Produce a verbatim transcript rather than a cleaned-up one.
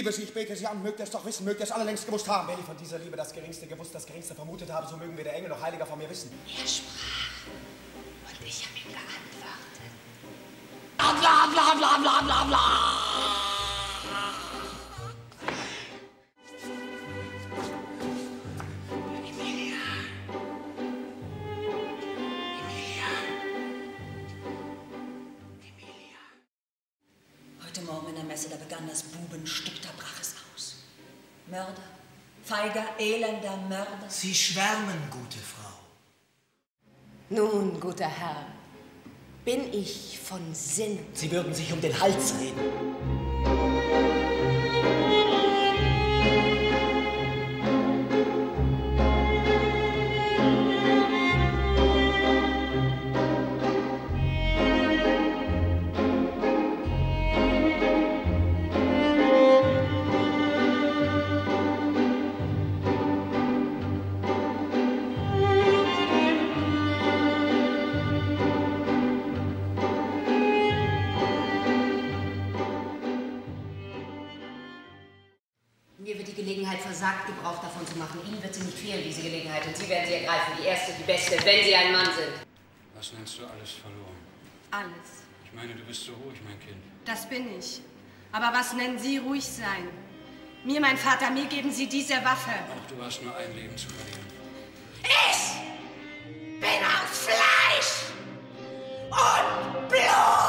liebe Sie, ich bete Sie an, mögt ihr es doch wissen, mögt ihr es alle längst gewusst haben. Wenn ich von dieser Liebe das Geringste gewusst, das Geringste vermutet habe, so mögen wir der Engel noch heiliger von mir wissen. Er sprach und ich habe ihm geantwortet. Bla bla bla bla bla bla. Emilia. Emilia. Emilia. Heute Morgen in der Messe, da begann das Bubenstück, da brach es aus. Mörder, feiger, elender Mörder. Sie schwärmen, gute Frau. Nun, guter Herr, bin ich von Sinnen. Sie würden sich um den Hals reden. Mir wird die Gelegenheit versagt, Gebrauch davon zu machen. Ihnen wird sie nicht fehlen, diese Gelegenheit. Und Sie werden sie ergreifen. Die erste, die beste, wenn Sie ein Mann sind. Was nennst du alles verloren? Alles. Ich meine, du bist so ruhig, mein Kind. Das bin ich. Aber was nennen Sie ruhig sein? Mir, mein Vater, mir geben Sie diese Waffe. Auch du hast nur ein Leben zu verlieren. Ich bin aus Fleisch und Blut!